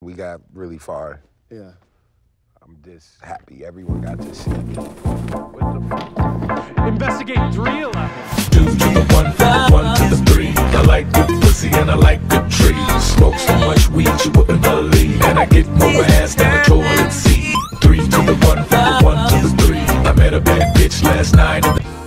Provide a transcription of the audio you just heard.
We got really far. Yeah. I'm just happy everyone got to see me. Investigate 311. 2 to the 1, from the 1 to the 3. I like good pussy and I like good trees. Smoke so much weed you wouldn't believe. And I get more ass than a toilet seat. 3 to the 1, from the 1 to the 3. I met a bad bitch last night.